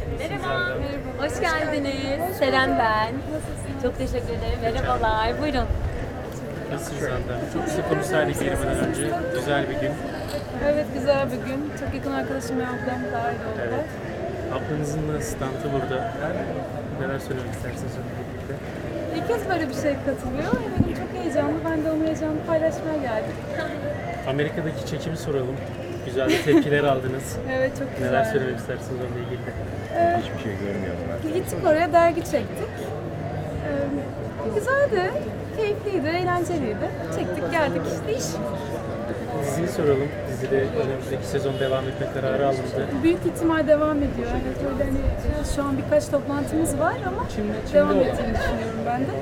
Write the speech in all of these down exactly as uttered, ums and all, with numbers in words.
Merhaba. Hoş geldiniz. Seren ben. Çok teşekkür ederim. Merhabalar. Buyurun. Nasılsınız Handan? Çok kısa konuşsaydık girmeden önce. Güzel bir gün. Evet, güzel bir gün. Çok yakın arkadaşım ve ablam dahil oldular. Evet. Ablanızın da stantı burada. Neler söylemek istersiniz onunla birlikte? İlk kez böyle bir şey katılıyor. Eminim çok heyecanlı. Ben de onun heyecanını paylaşmaya geldim. Amerika'daki çekimi soralım. Güzel de tepkiler aldınız. Evet, çok güzel. Neler söylemek istersiniz onunla ilgili de? Hiçbir şey görmüyorum ben. Gittik oraya, dergi çektik. Ee, güzeldi, keyifliydi, eğlenceliydi. Çektik, geldik işte iş. Diziyi soralım. Dizide önümüzdeki sezon devam etme kararı alındı. Büyük ihtimal devam ediyor. Evet, öyle hani şu an birkaç toplantımız var ama Şimdi, şimdi devam oldu. ettiğini düşünüyorum ben de.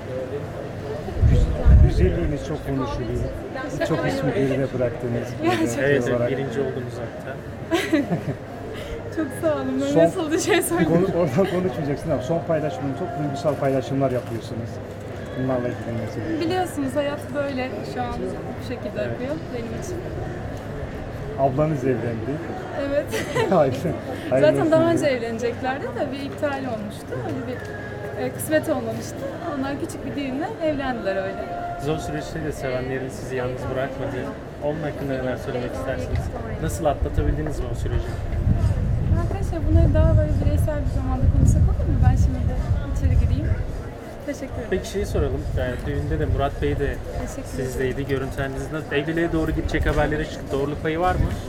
Güzelliğiniz çok konuşuluyor. Çok ismi geride bıraktığınız bir Gerçekten. genç Evet, evet, olarak. birinci oldunuz hatta. Çok sağ olun. Ben Son- nasıl bir şey söyleyeyim? Konu, oradan konuşmayacaksın ama son paylaşımını çok duygusal paylaşımlar yapıyorsunuz. Bunlarla ilgili mesela. Biliyorsunuz hayat böyle şu an bu şekilde akıyor benim için. Ablanız evlendi. Evet. Hayır. Zaten daha önce evleneceklerdi de bir iptal olmuştu. Öyle bir e, kısmet olmamıştı. Onlar küçük bir düğünle evlendiler öyle. Zor süreçte de sevenlerin sizi yalnız bırakmadı. Onun hakkında neler söylemek istersiniz? Nasıl atlatabildiniz mi o süreci? Arkadaşlar bunları daha böyle bireysel bir zamanda konuşsak olur mu? Ben şimdi de içeri gireyim. Teşekkür ederim. Peki şeyi soralım. Yani düğünde de Murat Bey de Teşekkür ederim. sizdeydi. Görüntüleriniz nasıl? Evliliğe doğru gidecek haberleri çıktı. Doğruluk payı var mı?